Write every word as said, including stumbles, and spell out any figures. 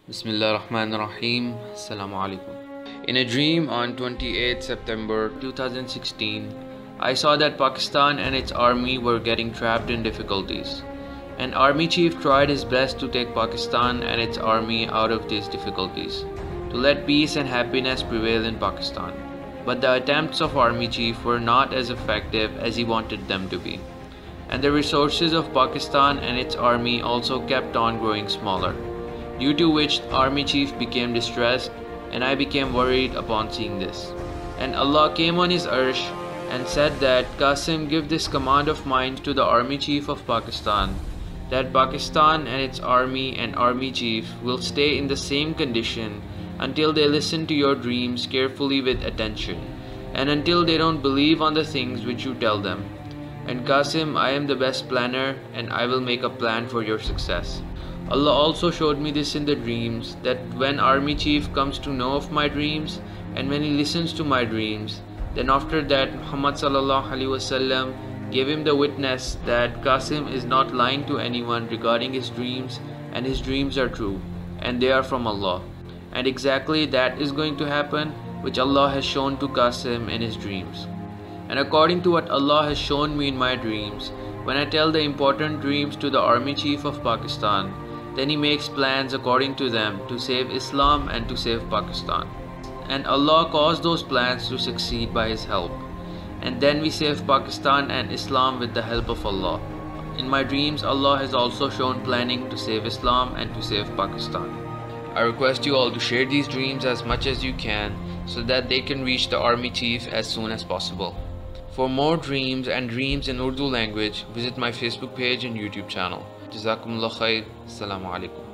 Bismillah ar-Rahman ar-Rahim. Assalamu alaikum. In a dream on twenty-eighth September two thousand sixteen, I saw that Pakistan and its army were getting trapped in difficulties. An army chief tried his best to take Pakistan and its army out of these difficulties, to let peace and happiness prevail in Pakistan. But the attempts of army chief were not as effective as he wanted them to be. And the resources of Pakistan and its army also kept on growing smaller, due to which army chief became distressed, and I became worried upon seeing this. And Allah came on his arsh and said that, Qasim, give this command of mine to the army chief of Pakistan, that Pakistan and its army and army chief will stay in the same condition until they listen to your dreams carefully with attention, and until they don't believe on the things which you tell them. And Qasim, I am the best planner, and I will make a plan for your success. Allah also showed me this in the dreams, that when army chief comes to know of my dreams, and when he listens to my dreams, then after that Muhammad sallallahu alaihi wasallam gave him the witness that Qasim is not lying to anyone regarding his dreams, and his dreams are true, and they are from Allah. And exactly that is going to happen, which Allah has shown to Qasim in his dreams. And according to what Allah has shown me in my dreams, when I tell the important dreams to the army chief of Pakistan, then he makes plans according to them to save Islam and to save Pakistan. And Allah caused those plans to succeed by His help. And then we save Pakistan and Islam with the help of Allah. In my dreams, Allah has also shown planning to save Islam and to save Pakistan. I request you all to share these dreams as much as you can, so that they can reach the army chief as soon as possible. For more dreams and dreams in Urdu language, visit my Facebook page and YouTube channel. Jazakumullah khair. Assalamu alaikum.